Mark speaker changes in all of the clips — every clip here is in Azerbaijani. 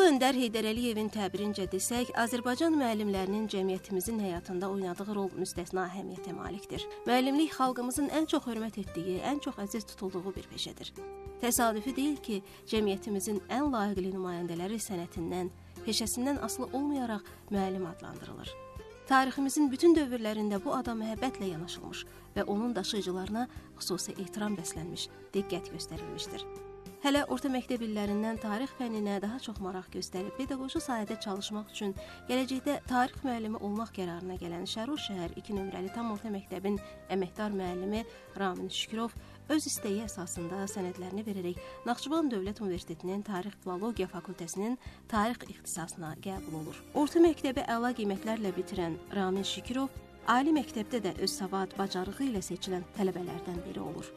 Speaker 1: Öndər Heydər Əliyevin təbirincə desək, Azərbaycan müəllimlərinin cəmiyyətimizin həyatında oynadığı rol müstəsna əhəmiyyətə malikdir. Müəllimlik xalqımızın ən çox hörmət etdiyi, ən çox əziz tutulduğu bir peşədir. Təsadüfi deyil ki, cəmiyyətimizin ən layiqli nümayəndələri sənətindən, peşəsindən asılı olmayaraq müəllim adlandırılır. Tariximizin bütün dövrlərində bu adam məhəbbətlə yanaşılmış və onun daşıyıcılarına xüsusi ehtiram bəslənmiş, diqqət göstərilmişdir. Hələ orta məktəb illərindən tarix fənninə daha çox maraq göstərib, pedaqoji sahədə çalışmaq üçün gələcəkdə tarix müəllimi olmaq qərarına gələn Şərur şəhər 2 nömrəli tam orta məktəbin əməkdar müəllimi Ramin Şükürov öz istəyi əsasında sənədlərini verərək Naxçıvan Dövlət Universitetinin Tarix-Filologiya Fakültəsinin tarix ixtisasına qəbul olur. Orta məktəbi əla qiymətlərlə bitirən Ramin Şükürov ali məktəbdə də öz savad, bacarığı ilə seçilən tələbələrdən biri olur.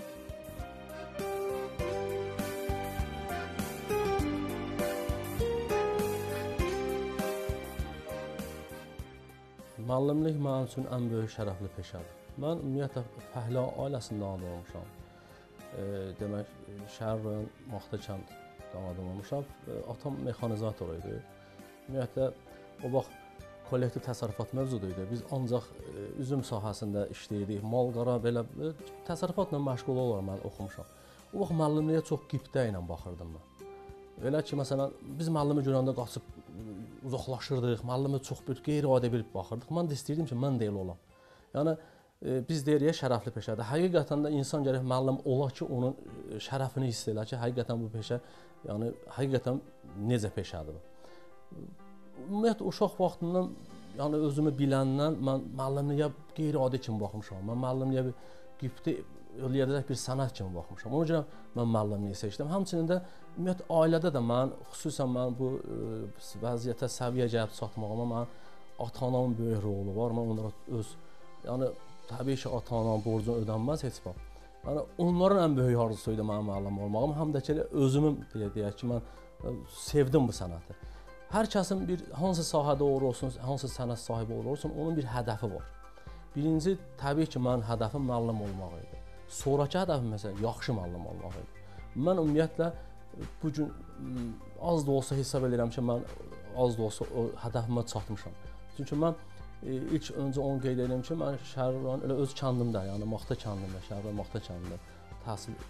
Speaker 2: Müəllimlik mənim üçün ən böyük şərəfli peşədir. Mən ümumiyyətlə fəhlə ailəsində anadan olmuşam. Demək, şəhər rayon Maxtakənd anadan olmuşam. Atam mexanizator idi. Ümumiyyətlə, o vaxt kollektiv təsərrüfat mövzudu idi. Biz ancaq üzüm sahəsində işləyirdik, mal-qara, belə təsərrüfatla məşğul olaraq mən oxumuşam. O vaxt müəllimliyə çox qibtə ilə baxırdım mən. Elə ki, məsələn, biz müəllimi görəndə qaçıb uzaqlaşırdıq, müəllimi çox bir qeyri-adi bir baxırdıq. Mən də istəyirdim ki, mən də elə olam. Yəni, biz deyirik, şərəfli peşədir. Həqiqətən də insan gərək müəllim ola ki, onun şərəfini hiss elə ki, həqiqətən bu peşə, yəni, həqiqətən necə peşədir. Ümumiyyətlə, uşaq vaxtından, yəni, özümü biləndən mən müəllimliyə qeyri-adi kimi baxmışam. Mən müəllimliyə bir qibtə eləyəcək bir sənət kimi baxmışam. Ona görə mən müəllimliyi seçdim. Həmçinin də ümumiyyətlə ailədə də mən xüsusən mən bu vəziyyətə səviyyə gəlib çatmağıma mən ata-anamın böyük rolu var. Mən onlara yəni təbii ki, ata-anamın borcunu ödənməz heç vaxt. Yəni onların ən böyük arzusu idi mənim müəllim olmağım. Həm də ki, özümün deyək ki, mən sevdim bu sənəti. Hər kəsin bir hansı sahədə olursun, hansı sənət sahibi olursun, onun bir hədəfi var. Birinci, təbii ki, mənim hədəfim müəllim olmaq idi. Sonrakı hədəfim məsələn yaxşı müəllim olmaq idi. Mən ümumiyyətlə bu gün az da olsa hesab edirəm ki, mən az da olsa o hədəfimə çatmışam. Çünki mən ilk öncə onu qeyd edirəm ki, mən şəhər elə öz kəndimdə, yəni Maxta kəndində, şəhər Maxta kəndində təhsil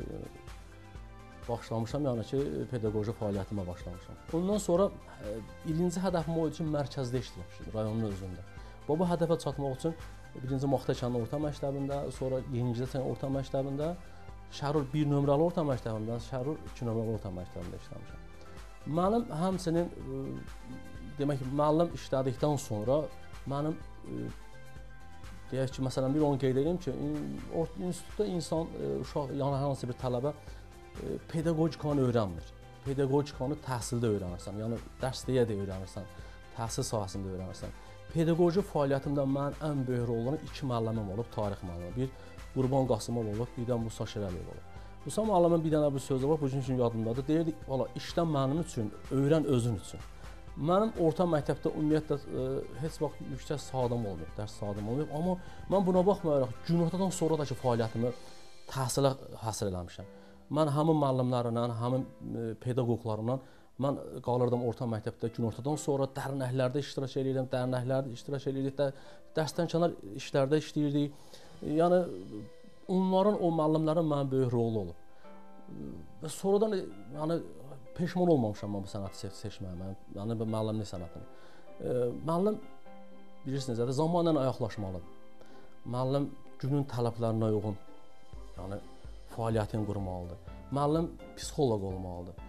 Speaker 2: başlamışam, yəni ki, pedaqoji fəaliyyətimə başlamışam. Ondan sonra birinci hədəfim o idi ki, mərkəzdə işləmişdim, rayonun özündə. Bu hədəfə çatmaq üçün birinci Maxta kəndi orta məktəbində, sonra Yenigidə orta məktəbində, Şərur 1 nömrəli orta məktəbində, Şərur 2 nömrəli orta məktəbində işləmişəm. Mənim həmçinin demək ki, müəllim işlədikdən sonra mənim deyək ki, məsələn bir onu qeyd edirəm ki, institutda insan, uşaq, yəni hansı bir tələbə pedaqogikanı öyrənmir. Pedaqogikanı təhsildə öyrənirsən, yəni dərsliyə də öyrənirsən, təhsil sahəsində öyrənirsən. Pedaqoji fəaliyyətimdə mənim ən böyük rollarım 2 müəllimim olub, tarix müəllimi. Bir Qurban Qasımov olub, bir də Musa Şirəliyev olub. Musa müəllimin bir dənə bir sözü var, bu gün üçün yadımdadır. Deyirdi, valla işdən mənim üçün, öyrən özün üçün. Mənim orta məktəbdə ümumiyyətlə heç vaxt yüksək saatım olmayıb, dərs saatım olmayıb. Amma mən buna baxmayaraq günortadan sonra da ki fəaliyyətimi təhsilə həsr eləmişəm. Mən həmin müəllimlərlə, həmin pedaqoqlarla mən qalırdım orta məktəbdə günortadan sonra dərnəklərdə iştirak edirdim, dərsdən kənar işlərdə işləyirdik. Yəni onların, o müəllimlərin mənim böyük rolu olub. Və sonradan yəni peşman olmamışam mən bu sənəti seçməyimə, yəni müəllimlik sənətini. Müəllim bilirsiniz, zamanla ayaqlaşmalıdır. Müəllim günün tələblərinə uyğun, yəni fəaliyyətini qurmalıdır. Müəllim psixoloq olmalıdır.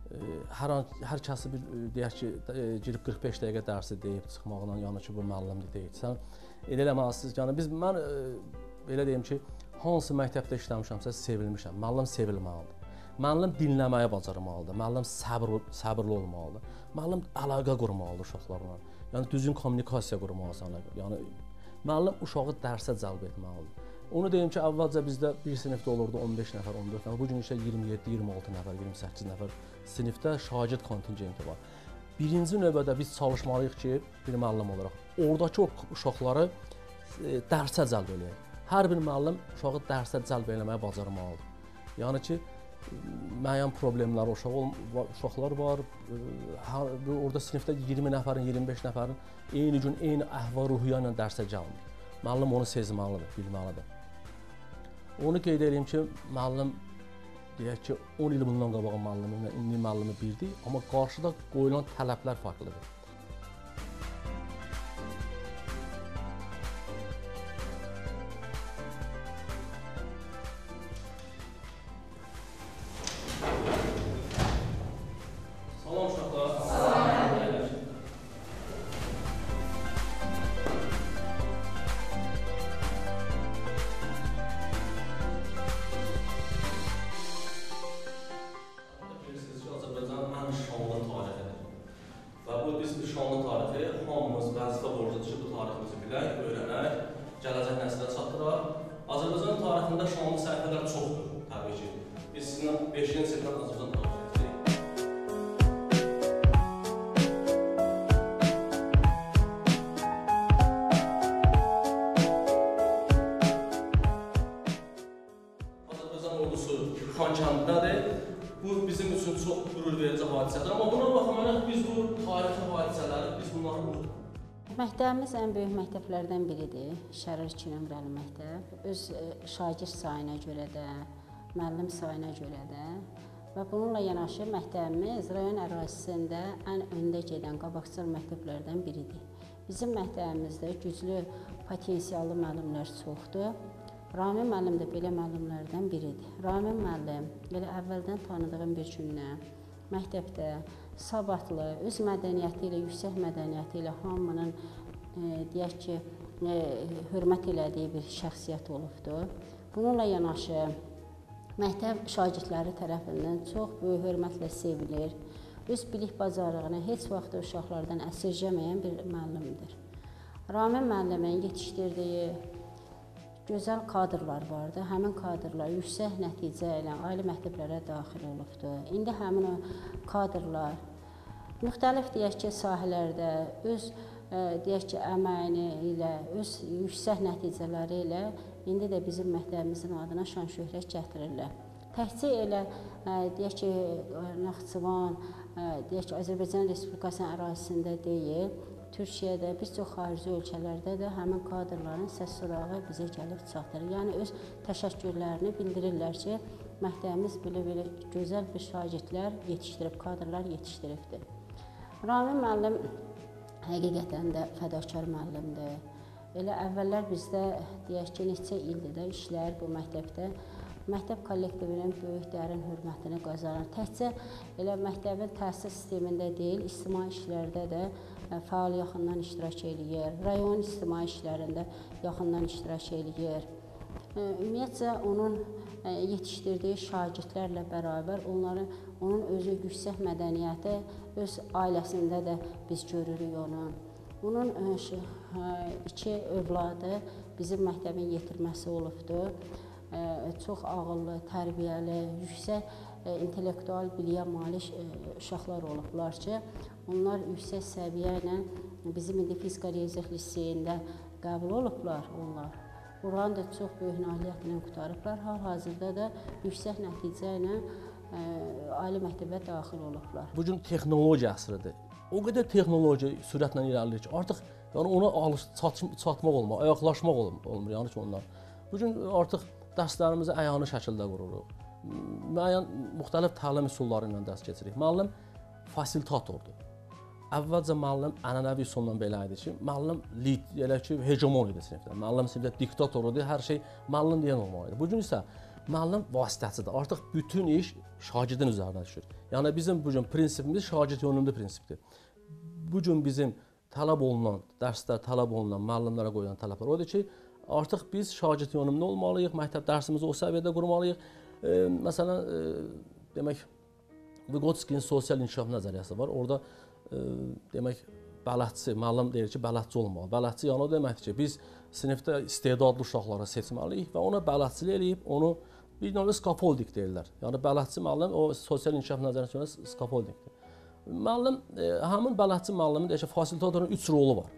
Speaker 2: Hər kəsi bir deyək ki, girib 45 dəqiqə dərsi deyib çıxmaqla, yəni ki, bu müəllimdir deyil. Sən elə eləməlisiniz ki, yəni mən belə deyim ki, hansı məktəbdə işləmişəmsə sevilmişəm. Müəllim sevilməlidir. Müəllim dinləməyi bacarmalıdır. Müəllim səbirli olmalıdır. Müəllim əlaqə qurmalıdır uşaqlarla. Yəni düzgün kommunikasiya qurmalısan. Yəni müəllim uşağı dərsə cəlb etməlidir. Onu deyim ki, əvvəlcə bizdə bir sinifdə olurdu 15 nəfər, 14 nəfər. Bugün isə 27, 26 nəfər, 28 nəfər sinifdə şagird kontingenti var. Birinci növbədə biz çalışmalıyıq ki, bir müəllim olaraq oradakı uşaqları dərsə cəlb eləyək. Hər bir müəllim uşağı dərsə cəlb eləməyə bacarmalıdır. Yəni ki, müəyyən problemlər uşaqlar var. Orada sinifdə 20 nəfərin, 25 nəfərin eyni gün, eyni əhval-ruhiyyə ilə dərsə gəlmir. Müəllim onu sezməlidir, bilməlidir. Onu qeyd edeyim ki, müəllim deyək ki, 10 il bundan qabağa müəllimi, indi müəllimi birdir, amma qarşıda qoyulan tələblər farklıdır. Biz bu şanlı tarixi hamımız vəzifə borcudur ki, bu tariximizi bilək, öyrənək, gələcək nəslə çatdıraq. Azərbaycan tarixində şanlı səhifələr çoxdur, təbii ki. Biz sizinlə 5-ci sinifdən Azərbaycan tarixi edirik. Azərbaycan ordusu Xankəndindədir. Bu bizim üçün çox qürur verici hadisədir. Amma buna baxmayaraq biz bu tarixi hadisələri, biz bunları unutmuyoruz.
Speaker 3: Məktəbimiz ən böyük məktəblərdən biridir. Şərir 2 nömrəli məktəb. Öz şagird sayına görə də, müəllim sayına görə də və bununla yanaşı məktəbimiz rayon ərazisində ən öndə gedən qabaqcıl məktəblərdən biridir. Bizim məktəbimizdə güclü potensiallı müəllimlər çoxdur. Ramin müəllim də belə müəllimlərdən biridir. Ramin müəllim elə əvvəldən tanıdığım bir gündən məktəbdə sabahlı, öz mədəniyyəti ilə, yüksək mədəniyyəti ilə hamının deyək ki, hörmət elədiyi bir şəxsiyyət olubdur. Bununla yanaşı məktəb şagirdləri tərəfindən çox böyük hörmətlə sevilir. Öz bilik bacarığını heç vaxt uşaqlardan əsirgəməyən bir müəllimdir. Ramin müəllimin yetişdirdiyi gözəl kadrlar vardı. Həmin kadrlar yüksək nəticə ilə ali məktəblərə daxil olubdur. İndi həmin o kadrlar müxtəlif deyək ki, sahələrdə öz deyək ki, əməyini ilə, öz yüksək nəticələri ilə indi də bizim məktəbimizin adına şan-şöhrət gətirirlər. Təkcə elə deyək ki, Naxçıvan, deyək ki, Azərbaycan Respublikasının ərazisində deyil, Türkiyədə, bir çox xarici ölkələrdə də həmin kadrların səs sırağı bizə gəlib çatır. Yəni öz təşəkkürlərini bildirirlər ki, məktəbimiz belə gözəl bir şagirdlər yetişdirib, kadrlar yetişdiribdir. Ramin müəllim həqiqətən də fədakar müəllimdir. Elə əvvəllər bizdə deyək ki, neçə ildir də işləyir bu məktəbdə. Məktəb kollektivinin böyük dərin hörmətini qazanır. Təkcə elə məktəbin təhsil sistemində deyil, ictimai işlərdə də fəal yaxından iştirak edir. Rayon ictimai işlərində yaxından iştirak edir. Ümumiyyətcə, onun yetişdirdiyi şagirdlərlə bərabər onun özü yüksək mədəniyyəti öz ailəsində də biz görürük onu. Onun 2 övladı bizim məktəbin yetirməsi olubdur. Çox ağıllı, tərbiyəli, yüksək intellektual biliyə malik uşaqlar olublar ki, onlar yüksək səviyyə ilə bizim indi fizika riyaziyyat liseyində qəbul olublar onlar. Oranı da çox böyük nailiyyətlə qutarıblar. Hal-hazırda da yüksək nəticə ilə ali məktəbə daxil olublar.
Speaker 2: Bu gün texnologiya əsridir. O qədər texnologiya sürətlə irəliləyir ki, artıq yəni ona çatmaq olmur, ayaqlaşmaq olmur yəni ki onlar. Bu gün artıq dərslərimizi əyani şəkildə qururuq. Müəyyən müxtəlif təlim üsulları ilə dərs keçirik. Müəllim fasilitatordur. Əvvəlcə müəllim ənənəvi üsulla belə idi ki, müəllim elə ki, hegemon idi sinifdə. Müəllim sinifdə diktatordur, hər şey müəllim deyən olmalı idi. Bu gün isə müəllim vasitəçidir. Artıq bütün iş şagirdin üzərinə düşür. Yəni bizim bu gün prinsipimiz şagird yönümlü prinsipdir. Bu gün bizim tələb olunan, dərsdə tələb olunan müəllimlərə qoyulan tələblər odur ki, artıq biz şagird yönümlü olmalıyıq, məktəb dərsimizi o səviyyədə qurmalıyıq. Məsələn, demək, Vygotsky'nin sosial inkişaf nəzəriyyəsi var. Orada demək, bələdçi, müəllim deyir ki, bələdçi olmalı. Bələdçi yəni o deməkdir ki, biz sinifdə istedadlı uşaqları seçməliyik və ona bələdçilik eləyib, onu bir növdə skafolding deyirlər. Yəni bələdçi müəllim o sosial inkişaf nəzəriyyəsi görə skafoldingdir. Müəllim, həmin bələdçi müəllimin deyək ki, fasilitatorun 3 rolu var.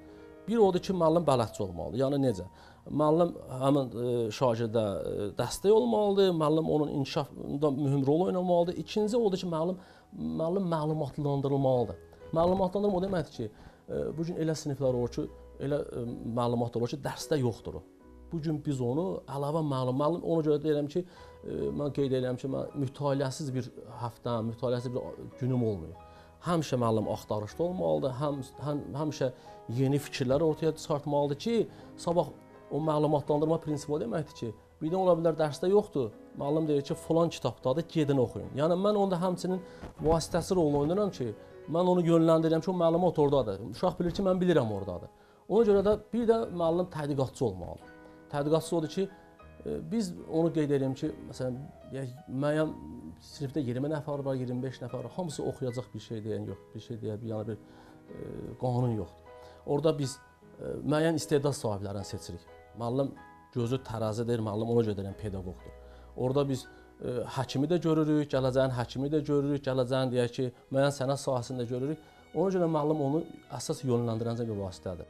Speaker 2: Bir odur ki, müəllim bələdçi olmalıdır. Yəni necə? Müəllim həmin şagirdə dəstək olmalıdır, müəllim onun inkişafında mühüm rol oynamalıdır. İkinci odur ki, müəllim məlumatlandırılmalıdır. Məlumatlandırma o deməkdir ki, bu gün elə siniflər olur ki, elə məlumatlar olur ki, dərsdə yoxdur o. Bu gün biz onu əlavə müəllim ona görə deyirəm ki, mən qeyd edirəm ki, mən mütaliəsiz bir həftəm, mütaliəsiz bir günüm olmuyor. Həmişə müəllim axtarışda olmalıdır, həmişə yeni fikirlər ortaya çıxartmalıdır ki, sabah o məlumatlandırma prinsipi o deməkdir ki, birdən ola bilər dərsdə yoxdur, müəllim deyir ki, falan kitabdadır, gedin oxuyun. Yəni mən onda həmçinin vasitəsi rolunu oynayıram ki, mən onu yönləndirirəm ki, o məlumat oradadır. Uşaq bilir ki, mən bilirəm oradadır. Ona görə də bir də müəllim tədqiqatçı olmalıdır. Tədqiqatçı odur ki, biz onu qeyd edirəm ki, məsələn, müəyyən sinifdə 20 nəfər var, 25 nəfər var, hamısı oxuyacaq bir şey deyən yox, bir şey deyən, yəni bir qanun yoxdur. Orada biz müəyyən istedad sahiblərini seçirik. Müəllim gözü tərəzidir, müəllim ona görə deyirəm pedaqoqdur. Orada biz həkimi də görürük, gələcəyin həkimi də görürük, gələcəyin deyək ki, müəyyən sənət sahəsində görürük. Ona görə müəllim onu əsas yönləndirən bir vasitədir.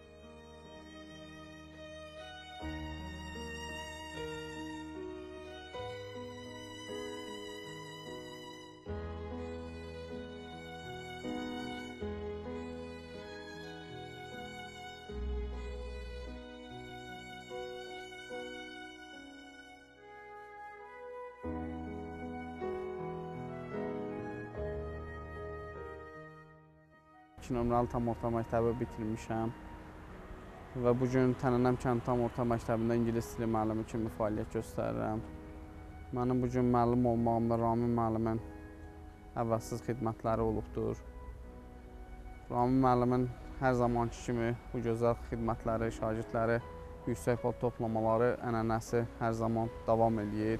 Speaker 4: Nömrəli tam orta məktəbi bitirmişəm və bu gün Tənənəm kənd tam orta məktəbində ingilis dili müəllimi kimi fəaliyyət göstərirəm. Mənim bu gün müəllim olmağımda Ramin müəllimin əvvəlsiz xidmətləri olubdur. Ramin müəllimin hər zamanki kimi bu gözəl xidmətləri, şagirdləri yüksək bal toplamaları ənənəsi hər zaman davam edir.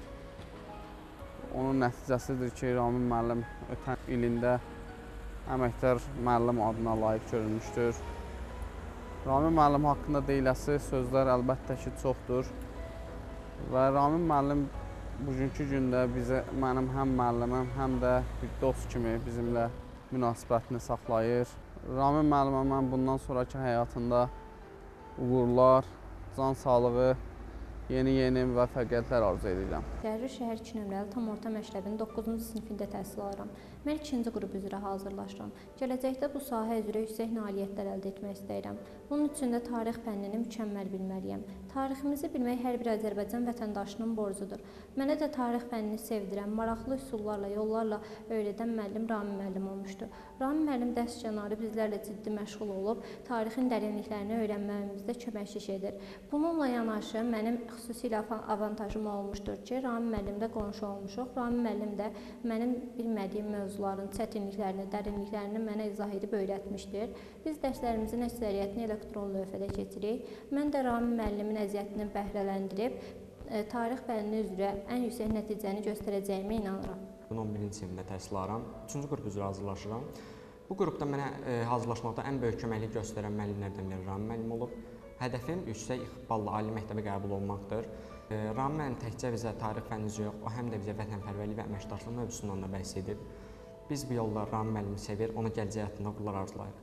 Speaker 4: Onun nəticəsidir ki, Ramin müəllim ötən ilində əməkdar müəllim adına layiq görülmüşdür. Ramin müəllim haqqında deyiləsi sözlər əlbəttə ki, çoxdur. Və Ramin müəllim bugünkü gündə mənim həm müəllimim, həm də bir dost kimi bizimlə münasibətini saxlayır. Ramin müəllimə mən bundan sonraki həyatında uğurlar, can sağlığı, yeni müvəffəqiyyətlər arzu edirəm.
Speaker 5: Zərri şəhər 2 nömrəli tam orta məktəbinin 9-cu sinifində təhsil alıram. Mən 2-ci qrup üzrə hazırlaşıram. Gələcəkdə bu sahə üzrə yüksək nailiyyətlər əldə etmək istəyirəm. Bunun üçün də tarix fənnini mükəmməl bilməliyəm. Tariximizi bilmək hər bir Azərbaycan vətəndaşının borcudur. Mənə də tarix fənnini sevdirən, maraqlı üsullarla, yollarla öyrədən müəllim Ramin müəllim olmuşdu. Ramin müəllim dərsçənarı bizlərlə ciddi məşğul olub, tarixin dərinliklərini öyrənməyimizdə köməkçilik edir. Bununla yanaşı mənim xüsusilə avantajım olmuşdur ki, Ramin müəllimlə qonşu olmuşuq. Ramin müəllim də mənim bilmədiyim mövzuların çətinliklərini, dərinliklərini mənə izah edib öyrətmişdir. Biz dərslərimizin əksəriyyətini elektron lövhədə keçirik. Mən də Ramin müəllimin əziyyətini bəhrələndirib, tarix fənni üzrə ən yüksək nəticəni göstərəcəyimə inanıram.
Speaker 6: 11-ci sinifdə təhsil alıram, 3-cü qrup üzrə hazırlaşıram. Bu qrupda mənə hazırlaşmaqda ən böyük köməklik göstərən müəllimlərdən biri Ramin müəllim olub. Hədəfim yüksək balla ali məktəbə qəbul olmaqdır. Ramin müəllim təkcə bizə tarix fənni üzrə yox, o həm də bizə vətənpərvərlik və əməkdaşlıq mövzusundan da bəhs edib. Biz bu yolda Ramin müəllimi sevir, ona gələcək həyatında uğurlar arzulayırıq.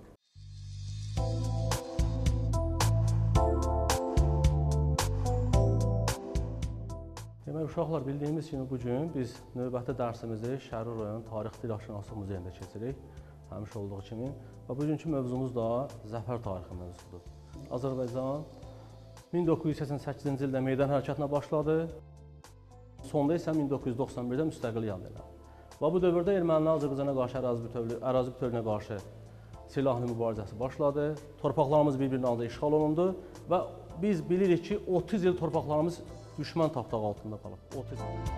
Speaker 2: Demək, uşaqlar, bildiyimiz kimi bugün biz növbəti dərsimizi Şərur rayon Tarix Dil Aşinaslıq Muzeyində keçirik, həmişə olduğu kimi. Və bugünkü mövzumuz da Zəfər tarixi mövzusudur. Azərbaycan 1988-ci ildə meydan hərəkətinə başladı, sonda isə 1991-də müstəqillik əldə elədi. Və bu dövrdə ermənilər Azərbaycana qarşı ərazi bütövlüyünə qarşı silahlı mübarizəsi başladı, torpaqlarımız bir-birinin altında işğal olundu və biz bilirik ki, 30 il torpaqlarımız düşmən tapdağı altında qalıb. 30 il.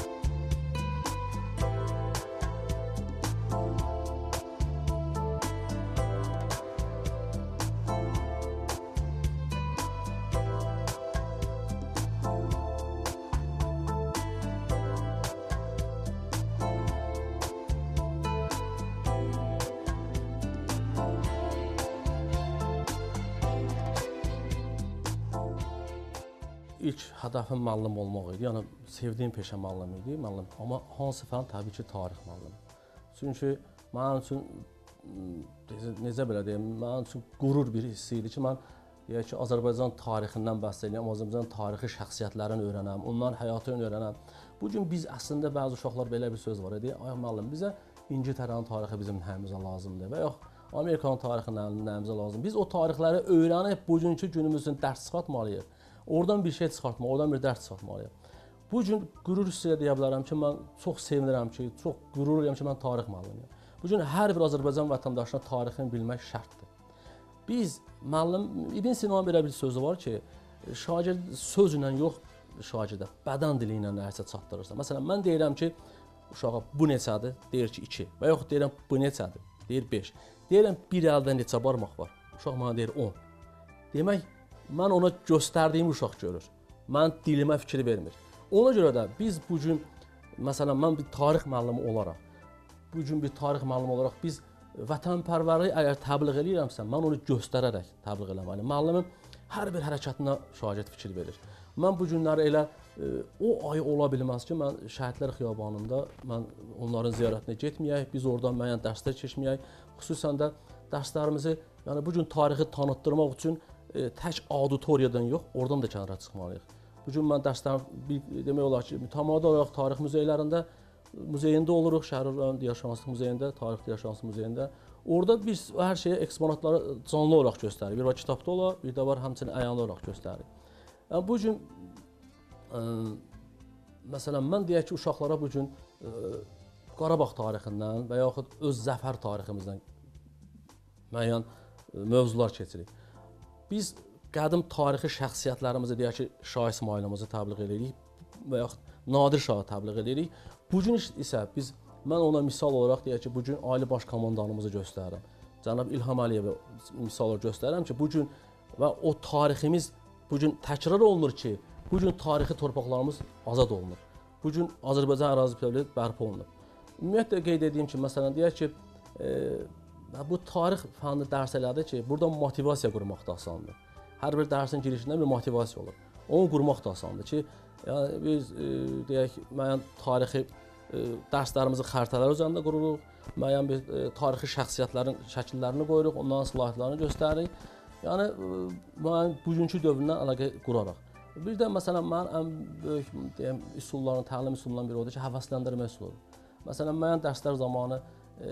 Speaker 2: İlk hədəfim müəllim olmaq idi, yəni sevdiyim peşə müəllim idi, amma hansı fən? Təbii ki, tarix müəllimi. Çünki mənim üçün, necə belə deyim, mənim üçün qürur bir hissi idi ki, mən deyək ki, Azərbaycan tarixindən bəhs edirəm, Azərbaycan tarixi şəxsiyyətlərini öyrənəm, onların həyatını öyrənəm. Bu gün biz əslində bəzi uşaqlar belə bir söz var idi, ay müəllim, bizə İngiltərənin tarixi bizim nəyimizə lazımdır və yox Amerikanın tarixi nəyimizə lazımdır. Biz o tarixləri öyrənib bugünkü günümüzün dərs çıxartmalıyıq. Oradan bir şey çıxartmalıyıq, oradan bir dərs çıxartmalıyıq. Bu gün qürur hissə deyə bilərəm ki, mən çox sevinirəm ki, çox qürurluyam ki, mən tarix müəllimiyəm. Bu gün hər bir Azərbaycan vətəndaşına tarixini bilmək şərtdir. Biz müəllim İbn Sinanın belə bir sözü var ki, şagird sözlə yox, şagirdə bədən dili ilə nəsə çatdırırsa. Məsələn, mən deyirəm ki, uşağa bu neçədir? Deyir ki, 2. Və yox deyirəm bu neçədir? Deyir 5. Deyirəm bir əldə neçə barmaq var? Uşaq mənə deyir 10. Demək, mən ona göstərdiyim uşaq görür. Mən dilimə fikir vermir. Ona görə də biz bu gün, məsələn, mən bir tarix müəllimi olaraq, biz vətənpərvərliyi əgər təbliğ edirəmsə, mən onu göstərərək təbliğ eləməliyim. Müəllimim hər bir hərəkətinə şagird fikir verir. Mən bu günləri elə o ay ola bilməz ki, mən Şəhidlər Xiyabanında mən onların ziyarətinə getməyək, biz oradan müəyyən dərslər keçməyək. Xüsusən də dərslərimizi, yəni bu gün tarixi tanıtdırmaq üçün tək auditoriyadan yox, oradan da kənara çıxmalıyıq. Bu gün mən dərslərim demək olar ki, mütəmadi olaraq tarix muzeyində oluruq, Şəhər rayon Diyarşünaslıq muzeyində, Tarix Diyarşünaslıq muzeyində. Orada biz hər şeyi eksponatları canlı olaraq göstəririk. Bir var kitabda olar, bir də var həmçinin əyanlı olaraq göstəririk. Yəni bu gün məsələn mən deyək ki, uşaqlara bu gün Qarabağ tarixindən və yaxud öz zəfər tariximizdən müəyyən mövzular keçirik. Biz qədim tarixi şəxsiyyətlərimizi deyək ki, Şah İsmayılımızı təbliğ edirik və yaxud Nadir Şahı təbliğ edirik. Bu gün isə mən ona misal olaraq deyək ki, bu gün Ali Baş Komandanımızı göstərirəm. Cənab İlham Əliyevi misal olaraq göstərirəm ki, bu gün və o tariximiz bu gün təkrar olunur ki, bu gün tarixi torpaqlarımız azad olunur. Bu gün Azərbaycan ərazi bütövlüyü bərpa olunur. Ümumiyyətlə qeyd edeyim ki, məsələn deyək ki, bu tarix fənni dərs elədi ki, burada motivasiya qurmaq da asandır. Hər bir dərsin girişində bir motivasiya olur. Onu qurmaq da asandır ki, yəni biz deyək müəyyən tarixi dərslərimizi xəritələr üzərində qururuq, müəyyən bir tarixi şəxsiyyətlərin şəkillərini qoyuruq, onların slaytlarını göstəririk. Yəni müəyyən bugünkü dövründən əlaqə quraraq. Bir də məsələn mənim ən böyük deyəm üsulların, təlim üsullarından biri odur ki, həvəsləndirmə üsuludur. Məsələn müəyyən dərslər zamanı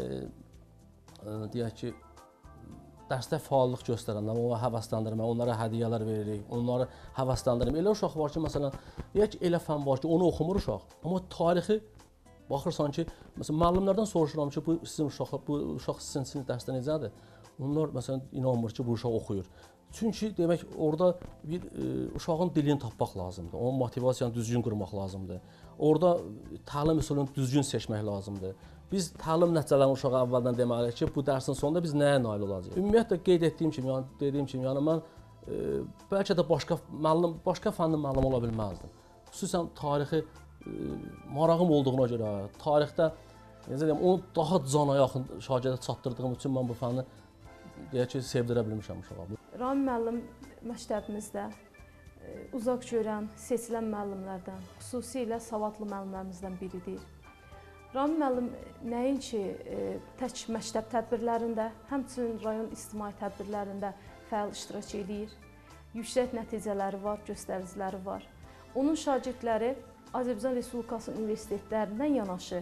Speaker 2: deyək ki, dərsdə fəallıq göstərənlər, onlara həvəsləndirmə, onlara hədiyyələr veririk, onları həvəsləndirmə. Elə uşaq var ki, məsələn, deyək ki, elə fən var ki, onu oxumur uşaq, amma tarixi baxırsan ki, məsələn, müəllimlərdən soruşuram ki, bu uşaq sizin sinif dərsdə necədir? Onlar məsələn inanmır ki, bu uşaq oxuyur. Çünki demək orada bir uşağın dilini tapmaq lazımdır, onun motivasiyanı düzgün qurmaq lazımdır. Orada təlim üsulunu düzgün seçmək lazımdır. Biz təlim nəticələrini uşağa əvvəldən deməliyik ki, bu dərsin sonunda biz nəyə nail olacağıq? Ümumiyyətlə qeyd etdiyim kimi, yəni mən bəlkə də başqa fənnin müəllimi ola bilməzdim. Xüsusən tarixi marağım olduğuna görə, tarixdə necə deyim, onu daha cana yaxın şagirdə çatdırdığım üçün mən bu fənni deyək ki, sevdirə bilmişəm uşağa.
Speaker 7: Rami müəllim məktəbimizdə uzaq görən, seçilən müəllimlərdən, xüsusilə savadlı müəllimlərimizdən biridir. Rami müəllim nəinki tək məktəb tədbirlərində, həmçinin rayon ictimai tədbirlərində fəal iştirak edir. Yüksək nəticələri var, göstəriciləri var. Onun şagirdləri Azərbaycan Respublikası universitetlərindən yanaşı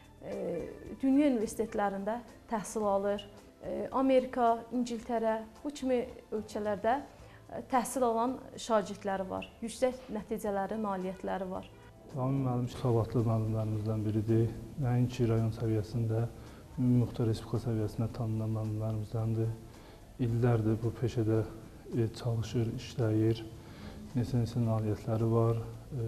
Speaker 7: dünya universitetlərində təhsil alır. Amerika, İngiltərə, bu kimi ölkələrdə təhsil alan şagirdləri var. Yüksək nəticələri, nailiyyətləri var.
Speaker 8: Rami müəllim savadlı müəllimlərimizdən biridir. Nəinki rayon səviyyəsində, müxtər respublika səviyyəsində tanınan müəllimlərimizdəndir. İllərdir bu peşədə çalışır, işləyir. Neçə nailiyyətləri var.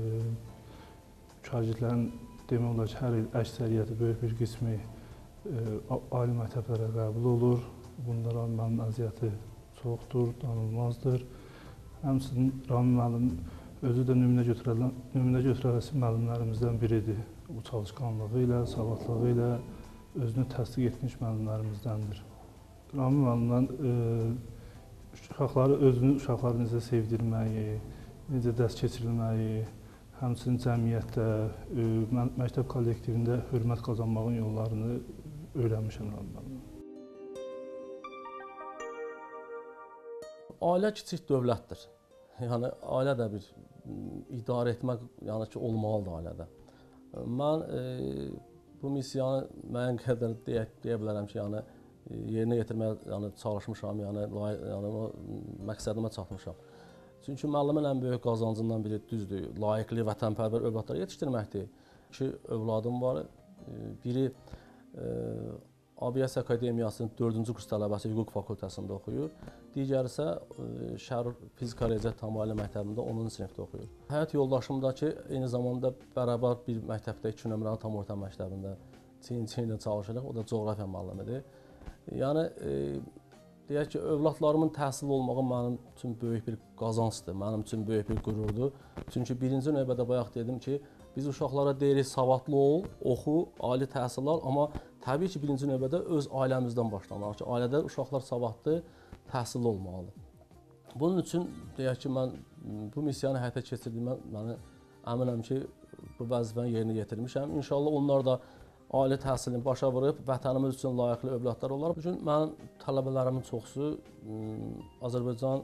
Speaker 8: Şagirdlərin demək olar ki, hər il əksəriyyəti, böyük bir qismi ali məktəblərə qəbul olur. Bunda Rami müəllimin əziyyəti çoxdur, danılmazdır. Həmçinin Rami müəllim özü də nümunə götürəsi müəllimlərimizdən biridir. Bu çalışqanlığı ilə, savadlığı ilə özünü təsdiq etmiş müəllimlərimizdəndir. Rami müəllimdən uşaqları necə sevdirməyi, necə dərs keçirilməyi, həmçinin cəmiyyətdə, məktəb kollektivində hörmət qazanmağın yollarını öyrənmişəm Rami müəllimdən.
Speaker 2: ailə kiçik dövlətdir. Yəni ailə də bir idarə etmək, yəni ki, olmalıdır ailədə. Mən bu missiyanı müəyyən qədər deyə bilərəm ki, yəni yerinə yetirməyə çalışmışam, yəni o məqsədimə çatmışam. Çünki müəllimin ən böyük qazancından biri düzdür, layiqli, vətənpərvər övladlar yetişdirməkdir. 2 övladım var. Biri Aviasiya Akademiyasının 4-cü kurs tələbəsi hüquq fakültəsində oxuyur. Digəri isə Şəhər Fizika Riyaziyyat Təmayüllü Məktəbində 10-cu sinifdə oxuyur. Həyat yoldaşım da ki, eyni zamanda bərabər bir məktəbdə 2 nömrəli tam orta məktəbində çiyin-çiyinlə çalışırıq. O da coğrafiya müəllimidir. Yəni deyək ki, övladlarımın təhsil olmağı mənim üçün böyük bir qazancdır, mənim üçün böyük bir qürurdur. Çünki birinci növbədə bayaq dedim ki, biz uşaqlara deyirik savadlı ol, oxu, ali təhsil al, amma təbii ki, birinci növbədə öz ailəmizdən başlamaq ki, ailədə uşaqlar savadlı, təhsilli olmalıdır. Bunun üçün deyək ki, mən bu missiyanı həyata keçirdiyimə mən əminəm ki, bu vəzifəni yerinə yetirmişəm. İnşallah onlar da ali təhsilini başa vurub, vətənimiz üçün layiqli övladlar olar. Bugün mənim tələbələrimin çoxusu Azərbaycan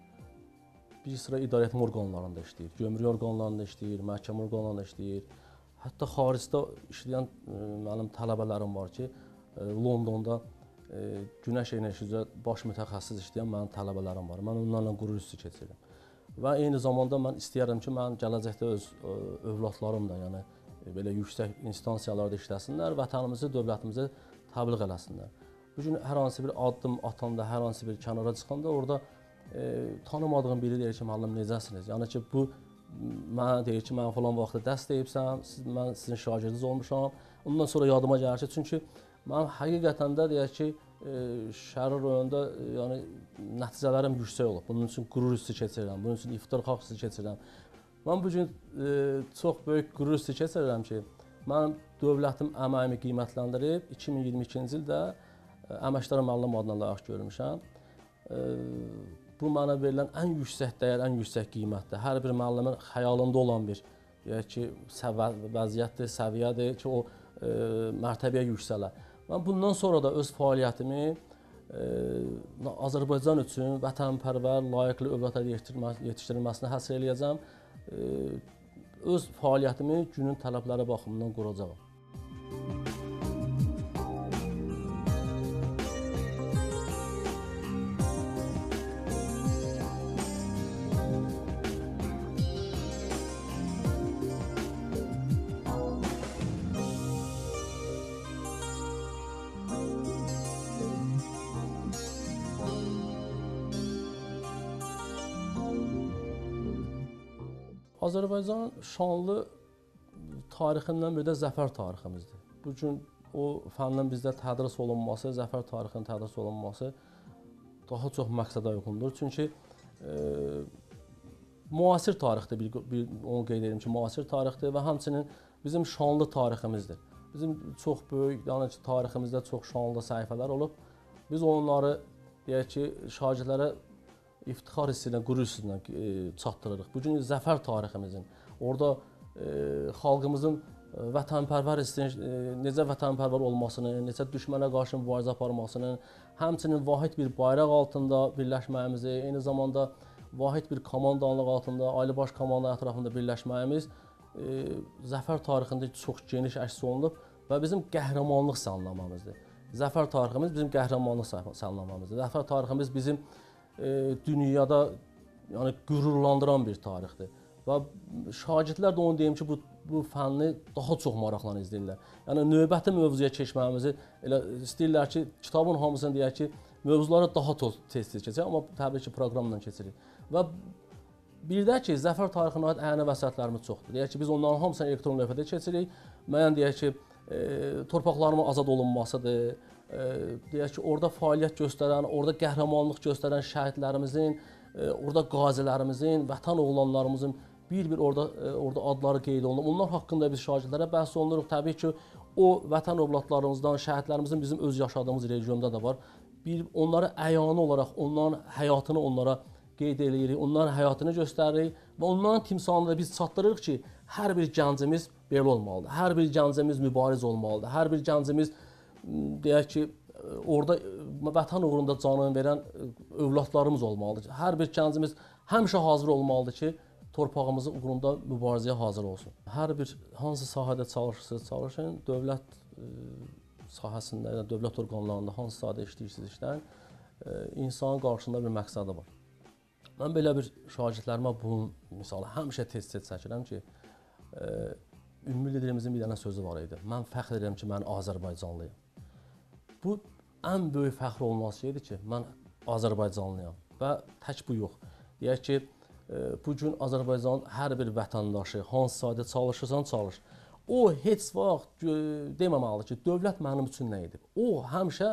Speaker 2: bir sıra idarəetmə orqanlarında işləyir, gömrük orqanlarında işləyir, məhkəmə orqanlarında işləyir. Hətta xaricdə işləyən mənim tələbələrim var ki, Londonda günəş enerjisi üzrə baş mütəxəssis işləyən mənim tələbələrim var. Mən onlarla qürur hissi keçirirəm. Və eyni zamanda mən istəyərəm ki, mən gələcəkdə öz övladlarım da, yəni belə yüksək instansiyalarda işləsinlər, vətənimizi, dövlətimizi təbliğ eləsinlər. Bugün hər hansı bir addım atanda, hər hansı bir kənara çıxanda orada tanımadığım biri deyir ki, müəllim necəsiniz? Yəni ki, bu mənə deyir ki, mən falan vaxtda dərs deyibsəm, mən sizin şagirdiniz olmuşam. Ondan sonra yadıma gəlir ki, çünki mən həqiqətən də deyək ki, şəhər rayonunda yəni nəticələrim yüksək olub. Bunun üçün qürur hissi keçirirəm, bunun üçün iftixar hissi keçirirəm. Mən bu gün çox böyük qürur hissi keçirirəm ki, mən dövlətim əməyimi qiymətləndirib 2022-ci ildə əməkdar müəllim adına layiq görmüşəm. Bu mənə verilən ən yüksək dəyər, ən yüksək qiymətdir. Hər bir müəllimin xəyalında olan bir deyək ki, vəziyyətdir, səviyyədir ki, o mərtəbəyə yüksələ. Mən bundan sonra da öz fəaliyyətimi Azərbaycan üçün vətənpərvər, layiqli övladlar yetişdirilməsinə həsr eləyəcəm. Öz fəaliyyətimi günün tələbləri baxımından quracağam. Azərbaycan şanlı tarixindən bir də zəfər tariximizdir. Bugün o fəndən bizdə tədris olunması, zəfər tarixinin tədris olunması daha çox məqsədə uyğundur. Çünki müasir tarixdir, onu qeyd edim ki, müasir tarixdir və həmçinin bizim şanlı tariximizdir. Bizim çox böyük, yəni ki, tariximizdə çox şanlı səhifələr olub. Biz onları, deyək ki, şagirdlərə iftixar hissi ilə, qürur hissi ilə çatdırırıq. Bugün zəfər tariximizin, orada xalqımızın vətənpərvər hissinin, necə vətənpərvər olmasını, necə düşmənə qarşı mübarizə aparmasını, həmçinin vahid bir bayraq altında birləşməyimizi, eyni zamanda vahid bir komandanlıq altında, ali baş komanda ətrafında birləşməyimiz zəfər tarixində çox geniş əks olunub və bizim qəhrəmanlıq sallamamızdır. Zəfər tariximiz bizim qəhrəmanlıq sallamamızdır. Zəfər tariximiz bizim dünyada yəni qürurlandıran bir tarixdir. Və şagirdlər də onu deyim ki, bu fənni daha çox maraqla izləyirlər. Yəni növbəti mövzuya keçməyimizi elə istəyirlər ki, kitabın hamısını deyək ki, mövzulara daha tez-tez keçək, amma təbii ki, proqramla keçirik. Və bir də ki, zəfər tarixinə aid ənənə vəsiyyətlərimiz çoxdur. Deyək ki, biz onların hamısını elektron lövhədə keçirik. Müəyyən deyək ki, torpaqlarımın azad olunmasıdır. Deyək ki, orada fəaliyyət göstərən, orada qəhrəmanlıq göstərən şəhidlərimizin, orada qazilərimizin, vətən oğlanlarımızın bir-bir orada adları qeyd olunub. Onlar haqqında biz şagirdlərə bəhs olunuruq. Təbii ki, o vətən övladlarımızdan, şəhidlərimizin bizim öz yaşadığımız regionda da var. Onları əyani olaraq, onların həyatını onlara qeyd edirik, onların həyatını göstəririk və onların timsalını da biz çatdırırıq ki, hər bir gəncimiz belə olmalıdır. Hər bir gəncimiz mübariz olmalıdır. Hər bir gəncimiz deyək ki, orada vətən uğrunda canını verən övladlarımız olmalıdır. Hər bir gəncimiz həmişə hazır olmalıdır ki, torpağımızın uğrunda mübarizəyə hazır olsun. Hər bir hansı sahədə çalışın, dövlət sahəsində, dövlət orqanlarında hansı sahədə işləyirsiniz işləyin, insanın qarşısında bir məqsədi var. Mən belə bir şagirdlərimə bunun misalı həmişə tez-tez çəkirəm ki, ümumi liderimizin bir dənə sözü var idi. Mən fəxr edirəm ki, mən Azərbaycanlıyam. Bu ən böyük fəxr olması şeydir ki, mən Azərbaycanlıyam və tək bu yox. Deyək ki, bu gün Azərbaycanın hər bir vətəndaşı hansı sahədə çalışırsan çalış. O heç vaxt deməməlidir ki, dövlət mənim üçün nə edib. O həmişə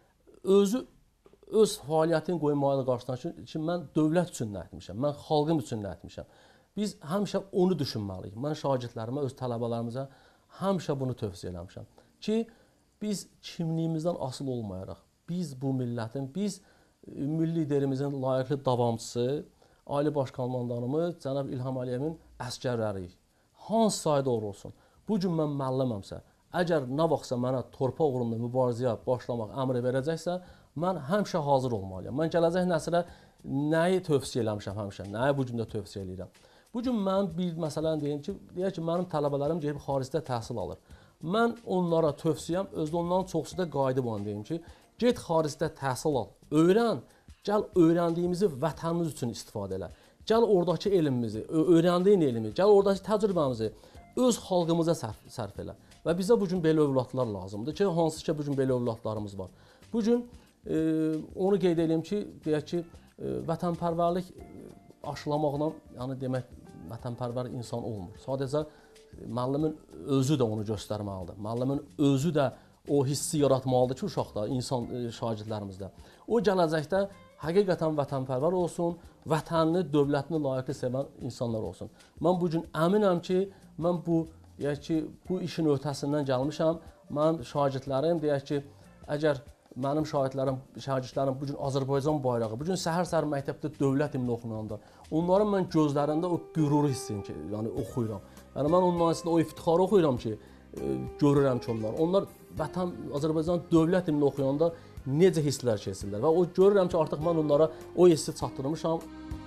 Speaker 2: öz fəaliyyətini qoymalı qarşısına ki, mən dövlət üçün nə etmişəm, mən xalqım üçün nə etmişəm. Biz həmişə onu düşünməliyik. Mən şagirdlərimə, öz tələbələrimizə həmişə bunu tövsiyə eləmişəm ki, biz kimliyimizdən asılı olmayaraq, biz bu millətin, biz milli liderimizin layiqli davamçısı, Ali Baş Komandanımız cənab İlham Əliyevin əsgərləriyik. Hansı sahədə olsun. Bu gün mən müəlliməmsə, əgər nə vaxtsa mənə torpaq uğrunda mübarizəyə başlamaq əmri verəcəksə, mən həmişə hazır olmalıyam. Mən gələcək nəsilə nəyi tövsiyə eləmişəm həmişə, nəyi bu gün də tövsiyə eləyirəm. Bu gün mən bir məsələni deyim ki, deyək ki, mənim tələbələrim gedib xaricdə təhsil alır. Mən onlara tövsiyəm, özdə onların çoxsu da qayıdıb onu deyim ki, get xaricdə təhsil al, öyrən, gəl öyrəndiyimizi vətənimiz üçün istifadə elə. Gəl oradakı elmimizi, öyrəndiyin elmi, gəl oradakı təcrübəmizi öz xalqımıza sərf elə. Və bizə bu gün belə övladlar lazımdır ki, hansı ki, bu gün belə övladlarımız var. Bu gün onu qeyd edeyim ki, deyək ki, vətənpərvərlik aşılamaqla, yəni demək, vətənpərvər insan olmur. Sadəcə müəllimin özü də onu göstərməlidir. Müəllimin özü də o hissi yaratmalıdır ki, uşaqda, insan şagirdlərimizdə. O gələcəkdə həqiqətən vətənpərvər olsun, vətənini, dövlətini layiqli sevən insanlar olsun. Mən bu gün əminəm ki, mən bu işin ötəsindən gəlmişəm. Mən şagirdlərim, deyək ki, əgər mənim şagirdlərim bu gün Azərbaycan bayrağı, bu gün səhər-səhər məktəbdə dövlət himni oxunanda, onların mən gözlərində o qüruru hissini ki, yəni oxuyuram. Yəni mən onların içində o iftixarı oxuyuram ki, görürəm ki, onlar vətən Azərbaycan dövlət himni oxuyanda necə hisslər keçirlər və o görürəm ki, artıq mən onlara o hissi çatdırmışam.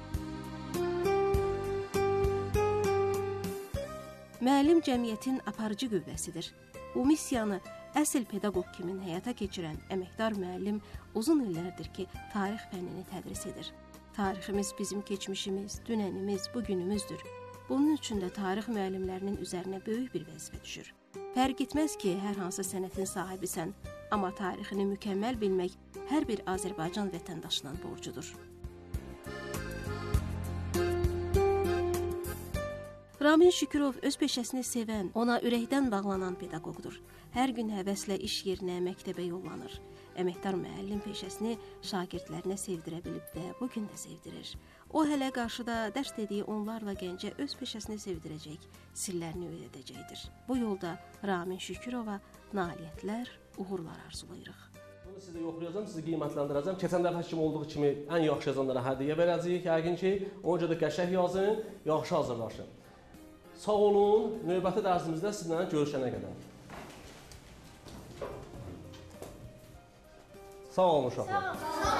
Speaker 1: Müəllim cəmiyyətin aparıcı qüvvəsidir. Bu missiyanı əsl pedaqoq kimi həyata keçirən əməkdar müəllim uzun illərdir ki, tarix fənnini tədris edir. Tariximiz bizim keçmişimiz, dünənimiz, bugünümüzdür. Bunun üçün də tarix müəllimlərinin üzərinə böyük bir vəzifə düşür. Fərq etməz ki, hər hansı sənətin sahibisən, amma tarixini mükəmməl bilmək hər bir Azərbaycan vətəndaşının borcudur. Ramin Şükürov öz peşəsini sevən, ona ürəkdən bağlanan pedaqoqdur. Hər gün həvəslə iş yerinə, məktəbə yollanır. Əməkdar müəllim peşəsini şagirdlərinə sevdirə bilib və bugün də sevdirir. O hələ qarşıda dərs dediyi onlarla gəncə öz peşəsini sevdirəcək, sirlərini öyrədəcəkdir. Bu yolda Ramin Şükürova nailiyyətlər, uğurlar arzulayırıq.
Speaker 2: Bunu sizə yoxlayacağım, sizi qiymətləndirəcəm. Keçən dəfə kimi olduğu kimi ən yaxşı yazanlara hədiyyə verəcəyik. Yəqin ki, ona görə də qəşəng yazın, yaxşı hazırlaşın. Sağ olun, növbəti dərsimizdə sizlə görüşənə qədər. Sağ olun uşaqlar.